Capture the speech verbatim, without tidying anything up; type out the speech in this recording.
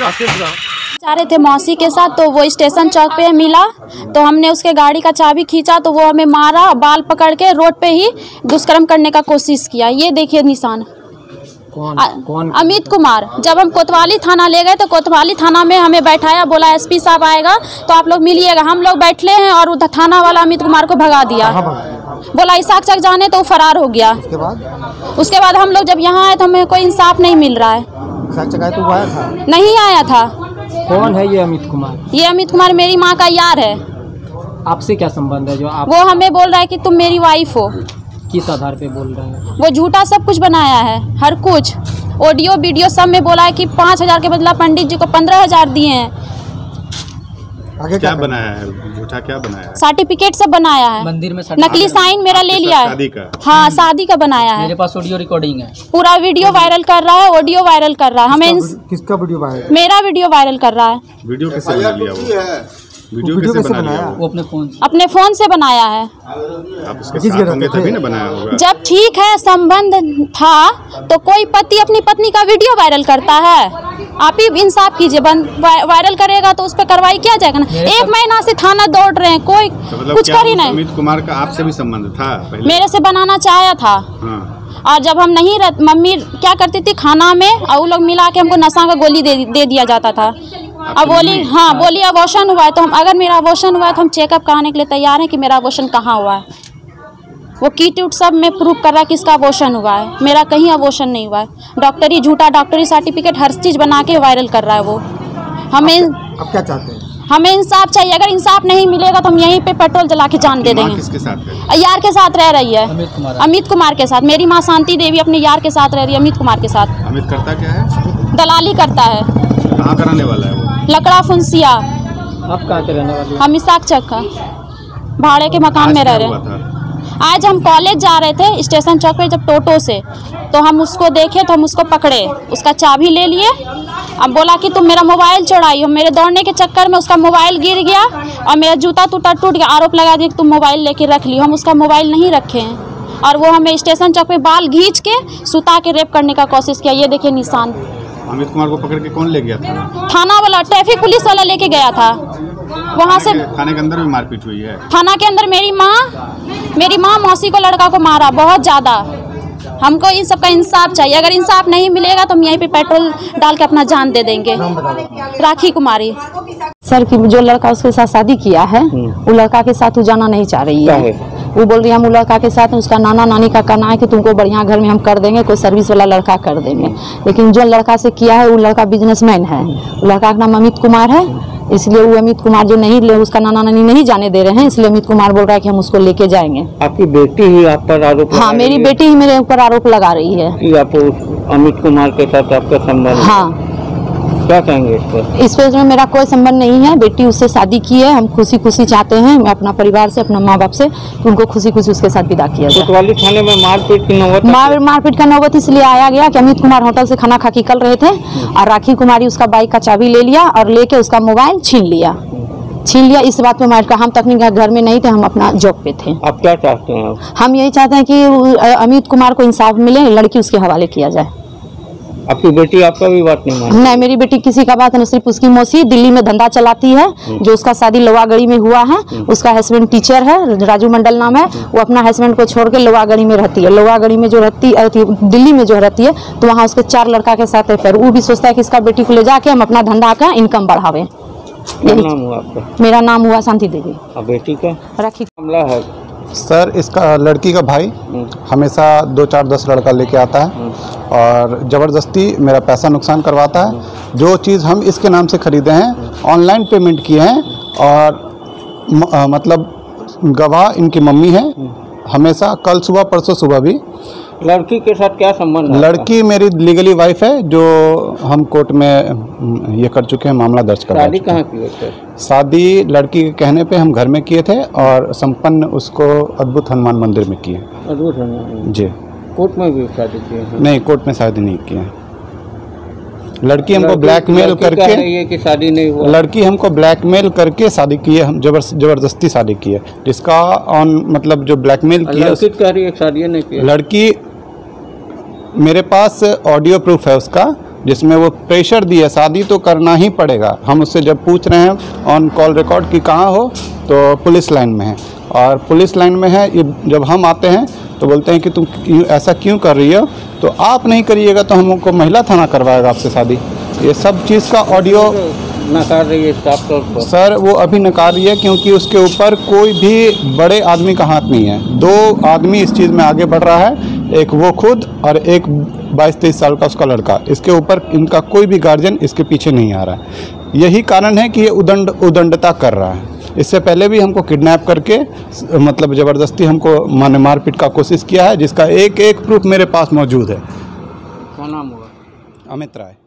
जा रहे थे मौसी के साथ, तो वो स्टेशन चौक पे मिला, तो हमने उसके गाड़ी का चाबी खींचा तो वो हमें मारा, बाल पकड़ के रोड पे ही दुष्कर्म करने का कोशिश किया। ये देखिए निशान। कौन कौन अमित कुमार। जब हम कोतवाली थाना ले गए तो कोतवाली थाना में हमें बैठाया, बोला एसपी साहब आएगा तो आप लोग मिलिएगा। हम लोग बैठे हैं और उधर थाना वाला अमित कुमार को भगा दिया, बोला इसाक चक जाने, तो वो फरार हो गया। उसके बाद उसके बाद हम लोग जब यहाँ आए तो हमें कोई इंसाफ नहीं मिल रहा है। इसाक चक आया तो वो आया था? नहीं आया था। कौन है ये अमित कुमार? ये अमित कुमार मेरी माँ का यार है। आपसे क्या संबंध है जो आप? वो हमें बोल रहा है कि तुम मेरी वाइफ हो। किस आधार पे बोल रहे हैं? वो झूठा सब कुछ बनाया है, हर कुछ ऑडियो वीडियो सब में बोला है कि पाँच हजार के बदला पंडित जी को पंद्रह हजार दिए हैं। आगे क्या बनाया है? झूठा क्या बनाया है? सर्टिफिकेट सब बनाया है, मंदिर में नकली साइन मेरा ले लिया है। शादी का? हाँ शादी का बनाया है। मेरे पास ऑडियो रिकॉर्डिंग है, पूरा वीडियो वायरल कर रहा है, ऑडियो वायरल कर रहा है। हमें किसका वीडियो वायरल? मेरा वीडियो वायरल कर रहा है। वीडियो कैसे बना लिया वो? वीडियो कैसे बना लिया वो अपने फोन अपने फोन से बनाया है। आप उसके साथ होंगे तभी ना बनाया होगा। जब ठीक है संबंध था तो कोई पति अपनी पत्नी का वीडियो वायरल करता है? आप ही इंसाफ कीजिए, वायरल करेगा तो उस पर कार्रवाई किया जाएगा ना। एक महीना से थाना दौड़ रहे हैं, कोई तो मतलब कुछ कर ही नहीं। अमित कुमार का आपसे भी संबंध था पहले? मेरे से बनाना चाहा था। हाँ। और जब हम नहीं रह, मम्मी क्या करती थी खाना में, और वो लोग मिला के हमको नशा का गोली दे, दे दिया जाता था। अब बोली हाँ बोली अबॉर्शन हुआ है, तो हम अगर मेरा अबॉर्शन हुआ है तो हम चेकअप कराने के लिए तैयार हैं कि मेरा अबॉर्शन कहाँ हुआ है। वो किट उट सब में प्रूफ कर रहा है कि इसका अबॉर्शन हुआ है, मेरा कहीं अबॉर्शन नहीं हुआ है। डॉक्टरी झूठा डॉक्टरी सर्टिफिकेट हर चीज़ बना के वायरल कर रहा है वो। हमें अब क्या चाहते हैं? हमें इंसाफ चाहिए। अगर इंसाफ नहीं मिलेगा तो हम यहीं पे पेट्रोल जला के जान दे देंगे। किसके साथ है? यार के साथ रह रही है, अमित कुमार। अमित कुमार के साथ। मेरी माँ शांति देवी अपने यार के साथ रह रही है, अमित कुमार के साथ। अमित करता क्या है? दलाली करता है। कहाँ कराने वाला है वो? लकड़ा फुंसिया। आप कहाँ के रहने वाले? हम इसाक चक का भाड़े के मकान में रह रहे हैं। आज हम कॉलेज जा रहे थे स्टेशन चौक पे, जब टोटो से, तो हम उसको देखे तो हम उसको पकड़े, उसका चाबी ले लिए। अब बोला कि तुम मेरा मोबाइल चुराई हो। मेरे दौड़ने के चक्कर में उसका मोबाइल गिर गया और मेरा जूता टूटा टूट गया। आरोप लगा दिया कि तुम मोबाइल लेके रख ली। हम उसका मोबाइल नहीं रखे हैं, और वो हमें स्टेशन चौक पे बाल खींच के सुता के रेप करने का कोशिश किया। ये देखिए निशान। अमित कुमार को पकड़ के कौन ले गया था? थाना वाला, ट्रैफिक पुलिस वाला लेके गया था। वहाँ से थाने के अंदर भी मारपीट हुई है? थाना के अंदर मेरी माँ मेरी माँ मौसी को लड़का को मारा बहुत ज़्यादा। हमको इन सब का इंसाफ चाहिए। अगर इंसाफ नहीं मिलेगा तो हम यहीं पे पेट्रोल डाल के अपना जान दे देंगे। राखी कुमारी सर की जो लड़का उसके साथ शादी किया है, वो लड़का के साथ वो जाना नहीं चाह रही है। वो बोल रही है हम लड़का के साथ, उसका नाना नानी का कहना है कि तुमको बढ़िया घर में हम कर देंगे, कोई सर्विस वाला लड़का कर देंगे। लेकिन जो लड़का से किया है वो लड़का बिजनेसमैन है। लड़का का नाम अमित कुमार है, इसलिए वो अमित कुमार जो नहीं ले उसका नाना नानी नहीं जाने दे रहे हैं, इसलिए अमित कुमार बोल रहा है कि हम उसको लेके जाएंगे। आपकी बेटी ही आप पर आरोप? हाँ मेरी बेटी ही मेरे ऊपर आरोप लगा रही है कि आप अमित कुमार के साथ आपका संबंध? हाँ। क्या कहेंगे इस पर? इस पर में मेरा कोई संबंध नहीं है। बेटी उससे शादी की है, हम खुशी खुशी चाहते हैं, मैं अपना परिवार से अपना माँ बाप से कि उनको खुशी खुशी उसके साथ विदा किया जाए। कोतवाली थाने में मारपीट की नौबत? मार मारपीट का नौबत इसलिए आया गया कि अमित कुमार होटल से खाना खा के निकल रहे थे और राखी कुमारी उसका बाइक का चाबी ले लिया और लेके उसका मोबाइल छीन लिया छीन लिया इस बात पे मार का। हम तकनीक घर में नहीं थे, हम अपना जॉब पे थे। आप क्या चाहते हैं? हम यही चाहते हैं कि अमित कुमार को इंसाफ मिले, लड़की उसके हवाले किया जाए। आपकी बेटी आपका भी बात नहीं मानती? नहीं, मेरी बेटी किसी का बात नहीं। सिर्फ उसकी मौसी दिल्ली में धंधा चलाती है, जो उसका शादी लोहागढ़ी में हुआ है। उसका हस्बैंड टीचर है, राजू मंडल नाम है। वो अपना हस्बैंड को छोड़ के लोहागढ़ी में रहती है। लोहागढ़ी में जो रहती दिल्ली में जो रहती है, तो वहाँ उसके चार लड़का के साथ है। वो भी सोचता है कि इसका बेटी को ले जाके हम अपना धंधा का इनकम बढ़ावे। क्या नाम हुआ आपका? मेरा नाम हुआ शांति देवी। और बेटी का? राखी। मामला है सर, इसका लड़की का भाई हमेशा दो चार दस लड़का लेके आता है और ज़बरदस्ती मेरा पैसा नुकसान करवाता है। जो चीज़ हम इसके नाम से ख़रीदे हैं ऑनलाइन पेमेंट किए हैं, और म, आ, मतलब गवाह इनकी मम्मी है। हमेशा कल सुबह परसों सुबह भी। लड़की के साथ क्या संबंध है? लड़की मेरी लीगली वाइफ है, जो हम कोर्ट में ये कर चुके हैं, मामला दर्ज कर। शादी कहाँ की थे? शादी लड़की के कहने पे हम घर में किए थे और संपन्न उसको अद्भुत हनुमान मंदिर में किए। अद्भुत हनुमान जी? कोर्ट में भी शादी की है? नहीं, कोर्ट में शादी नहीं की है। लड़की हमको ब्लैकमेल करके ये कि शादी नहीं हुआ। लड़की हमको ब्लैकमेल करके शादी की है, हम जबर जबरदस्ती शादी की है, जिसका ऑन मतलब जो ब्लैकमेल किया। लड़की कह रही है शादी नहीं की। लड़की मेरे पास ऑडियो प्रूफ है उसका, जिसमें वो प्रेशर दिए शादी तो करना ही पड़ेगा। हम उससे जब पूछ रहे हैं ऑन कॉल रिकॉर्ड कि कहाँ हो, तो पुलिस लाइन में है, और पुलिस लाइन में है। ये जब हम आते हैं तो बोलते हैं कि तुम ऐसा क्यों कर रही हो, तो आप नहीं करिएगा तो हमको महिला थाना करवाएगा आपसे शादी। ये सब चीज़ का ऑडियो नकार रही है साफ तौर पर। सर वो अभी नकार रही है क्योंकि उसके ऊपर कोई भी बड़े आदमी का हाथ नहीं है। दो आदमी इस चीज़ में आगे बढ़ रहा है, एक वो खुद और एक बाईस तेईस साल का उसका लड़का। इसके ऊपर इनका कोई भी गार्जियन इसके पीछे नहीं आ रहा है। यही कारण है कि ये उदंड उदंडता कर रहा है। इससे पहले भी हमको किडनैप करके मतलब ज़बरदस्ती हमको माने मारपीट का कोशिश किया है, जिसका एक एक प्रूफ मेरे पास मौजूद है। क्या नाम हुआ? अमित राय।